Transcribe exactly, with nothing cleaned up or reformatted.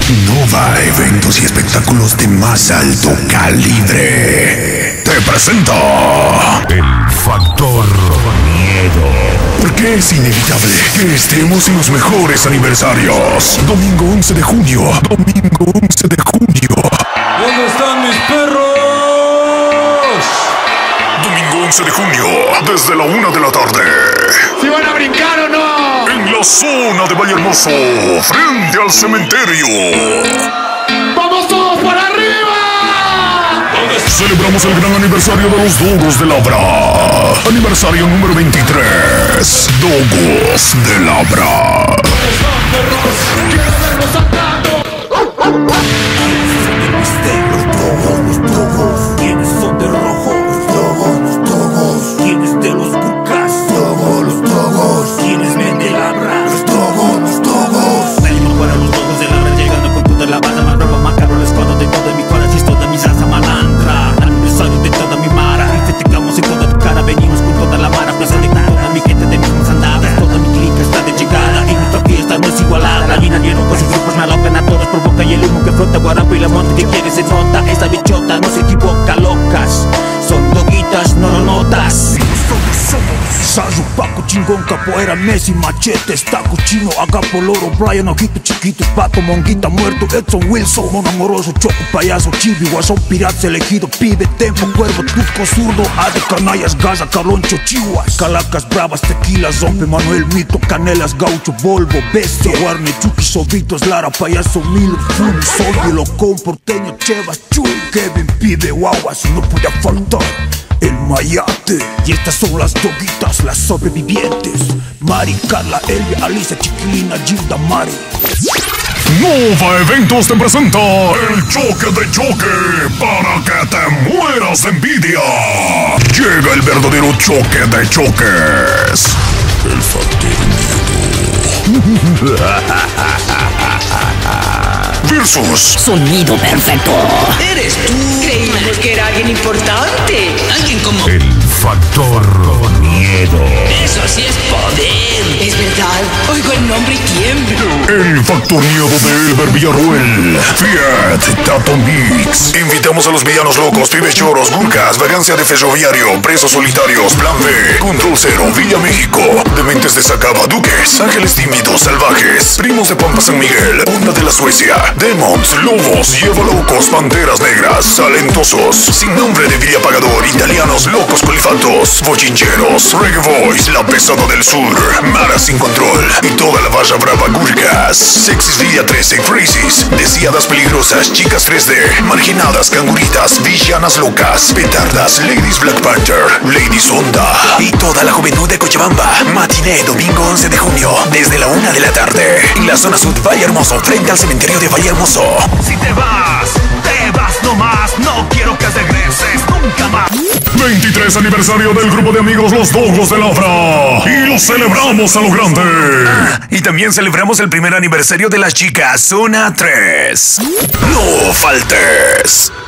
Nova Eventos y Espectáculos de más alto calibre te presenta El Factor Miedo. Porque es inevitable que estemos en los mejores aniversarios. Domingo once de junio. Domingo once de junio. ¿Dónde están mis perros? Domingo once de junio, desde la una de la tarde. ¿Si van a brincar o no? En la zona de Vallehermoso, frente al cementerio. ¡Vamos todos para arriba! Celebramos el gran aniversario de los Dogos de Labra. Aniversario número veintitrés. Dogos de Labra. ¡Quiero verlos saltando! Los dogos, los dogos, ¿quiénes son de rojo? Los dogos, los dogos, ¿quiénes de los cucas? Dogos, los dogos, ¿quiénes venden labra? Los dogos, los dogos. Venimos para los dogos de labra, llegando con toda la banda más brava, más caro, el escuadro de toda mi corazón, es toda mi raza malandra. Aniversario de toda mi mara, y festejamos en toda tu cara, venimos con toda la mara, presente con toda mi gente de mismas andadas, toda mi clica está de llegada, y nuestra fiesta no es igualada. La mina lleno con sus grupos me alocan a todos, provoca y el humo que flota, guarapo y la monte que quiere se nota. Esta bichota no se equivoca, locas, son doguitas, no lo notas. Sayo, Paco, chingón, capoeira, Messi, machete, Taco, chino, agapo, loro, Brian, ojito chiquito, pato, monguita, muerto, Edson, Wilson, mono amoroso, choco, payaso, chibi, guasón, pirata, elegido, pibe, tempo, cuervo, turco, zurdo, ade, canallas, gaza, caloncho, chihuas, calacas, bravas, tequilas, rompe, Manuel, mito, canelas, gaucho, Volvo, bestia, Warne, Chucky, sobitos, Lara, payaso, Milo, Full, Sol, Locón, porteño, Chevas, Chuy, Kevin, pibe, guaguas, no podía faltar el mayate. Y estas son las doguitas, las sobrevivientes: Mari, Carla, Elvia, Alicia, Chiquilina, Gilda, Mari. Nova Eventos te presenta el choque de choque para que te mueras de envidia. Llega el verdadero choque de choques. El Factor Miedo versus Sonido Perfecto. ¿Eres tú? Creímos que era alguien importante. Alguien como... El Factor Miedo. Eso sí es poder. Es verdad. Oigo el nombre y tiemblo. El Factor Miedo de Elber Villarruel. Fiat Tato Mix. Invitamos a los villanos locos, pibes choros, gurkas, vagancia de ferroviario, presos solitarios, plan B, control cero, Villa México, dementes de Sacaba, duques, ángeles tímidos, salvajes, primos de Pampa San Miguel, onda de la Suecia, demons, lobos, llevo locos, panteras negras, talentosos, sin nombre de Villa Pagador, italianos, locos colifantos, bochincheros, reggae boys, la pesada del sur, Mara sin control y toda la valla brava, gurkas, sexys Villa trece, crazies, deseadas peligrosas, chicas tres D, marginadas, canguritas, villanas locas, petardas, ladies Black Panther, ladies Onda y toda la juventud de Cochabamba. Matiné, domingo once de junio, desde la una de la tarde, en la zona sur Vallehermoso, frente al cementerio de Vallehermoso. Si te vas, te vas nomás, no quiero que regreses nunca más. veintitrés aniversario del grupo de amigos Los Dogos de Labra. Y lo celebramos a lo grande. Ah, y también celebramos el primer aniversario de las chicas Zona tres. No faltes.